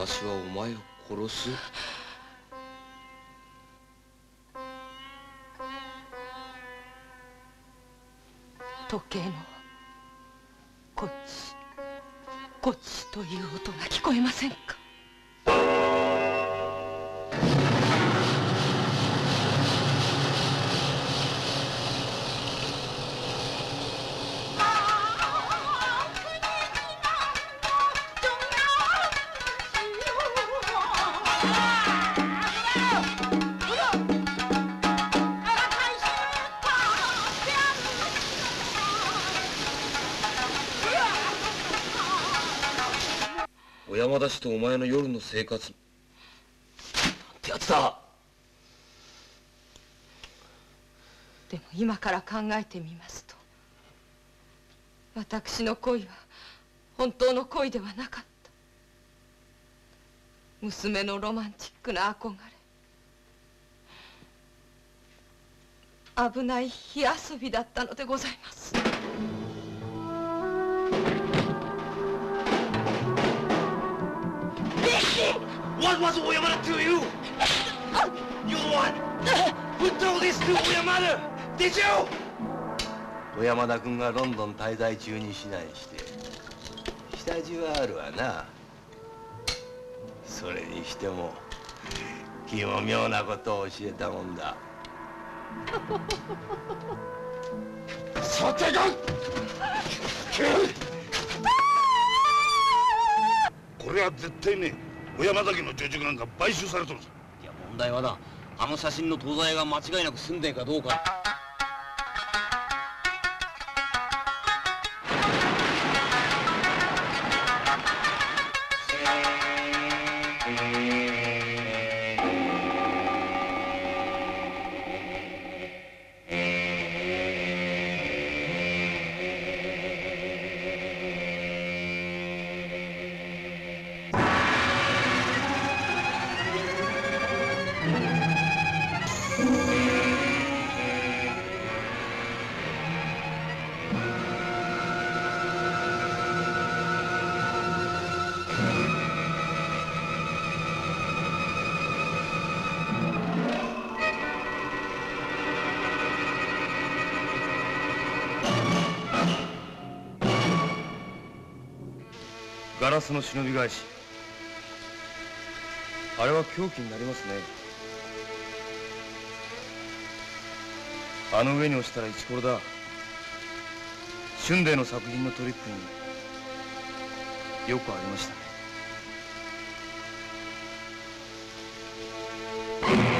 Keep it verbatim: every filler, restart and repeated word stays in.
私はお前を殺す。 時計のこっちこっちという音が聞こえませんか？ 小山田氏とお前の夜の生活なんてやつだ。 でも今から考えてみますと、私の恋は本当の恋ではなかった。娘のロマンチックな憧れ、危ない火遊びだったのでございます。 What was Oyamada to you? You what? Who told this to Oyamada? Did you? 小山田君がロンドン滞在中に指南して下地はあるわな。それにしても奇も妙なことを教えたもんだ。 さてがこれは絶対ね、小山田家の女塾なんか買収されとるぞ。 いや問題はな、あの写真の東西が間違いなく住んでいかどうか。ガラスの忍び返し、あれは凶器になりますね。あの上に落ちたらイチコロだ。春麗の作品のトリックによくありましたね。